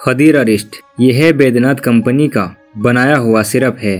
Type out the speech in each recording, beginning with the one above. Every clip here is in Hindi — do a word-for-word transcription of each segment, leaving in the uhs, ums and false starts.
खदीरा रिस्ट यह बैद्यनाथ कंपनी का बनाया हुआ सिरप है।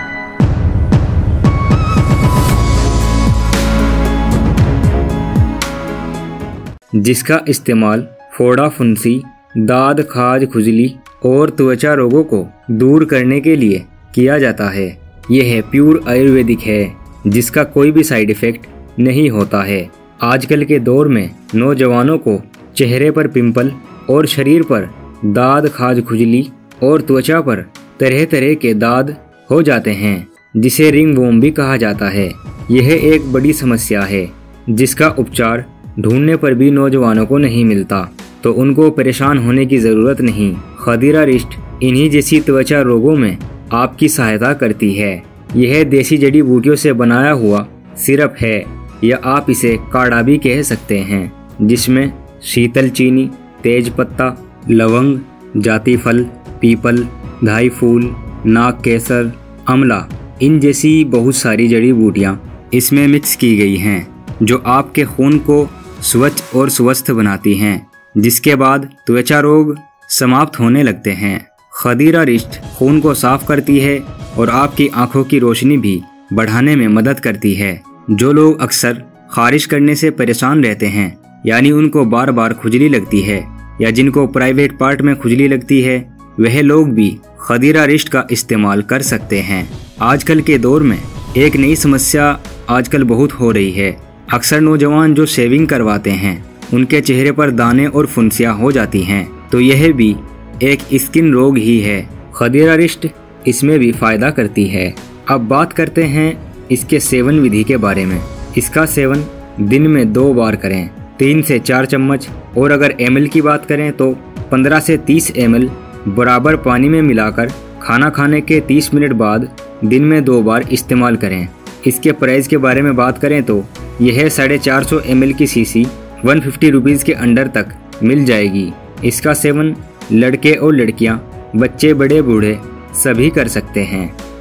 जिसका इस्तेमाल फोड़ा फुंसी, दाद, खाज, खुजली और त्वचा रोगों को दूर करने के लिए किया जाता है। यह प्योर आयुर्वेदिक है जिसका कोई भी साइड इफेक्ट नहीं होता है। आजकल के दौर में नौजवानों को चेहरे पर पिंपल और शरीर पर दाद, खाज, खुजली और त्वचा पर तरह तरह के दाद हो जाते हैं, जिसे रिंगवॉर्म भी कहा जाता है। यह एक बड़ी समस्या है जिसका उपचार ढूंढने पर भी नौजवानों को नहीं मिलता, तो उनको परेशान होने की ज़रूरत नहीं। खदीरा रिस्ट इन्हीं जैसी त्वचा रोगों में आपकी सहायता करती है। यह देसी जड़ी बूटियों से बनाया हुआ सिरप है, या आप इसे काढ़ा भी कह सकते हैं, जिसमें शीतल चीनी, तेज पत्ता, लवंग, जाति फल, पीपल, धाई फूल, नाग केसर, अमला, इन जैसी बहुत सारी जड़ी बूटियाँ इसमें मिक्स की गई हैं, जो आपके खून को स्वच्छ और स्वस्थ बनाती हैं, जिसके बाद त्वचा रोग समाप्त होने लगते हैं। खदीरा रिस्ट खून को साफ करती है और आपकी आंखों की रोशनी भी बढ़ाने में मदद करती है। जो लोग अक्सर खारिश करने से परेशान रहते हैं, यानी उनको बार बार खुजली लगती है या जिनको प्राइवेट पार्ट में खुजली लगती है, वह लोग भी खदीरा रिस्ट का इस्तेमाल कर सकते हैं। आजकल के दौर में एक नई समस्या आजकल बहुत हो रही है। अक्सर नौजवान जो शेविंग करवाते हैं उनके चेहरे पर दाने और फुंसियाँ हो जाती हैं, तो यह भी एक स्किन रोग ही है। खदीरा रिस्ट इसमें भी फायदा करती है। अब बात करते हैं इसके सेवन विधि के बारे में। इसका सेवन दिन में दो बार करें, तीन से चार चम्मच, और अगर एमएल की बात करें तो पंद्रह से तीस एमएल बराबर पानी में मिलाकर खाना खाने के तीस मिनट बाद दिन में दो बार इस्तेमाल करें। इसके प्राइस के बारे में बात करें तो यह साढ़े चार सौ एम एल की शीशी वन फिफ्टी रुपीज़ के अंडर तक मिल जाएगी। इसका सेवन लड़के और लड़कियां, बच्चे, बड़े बूढ़े सभी कर सकते हैं।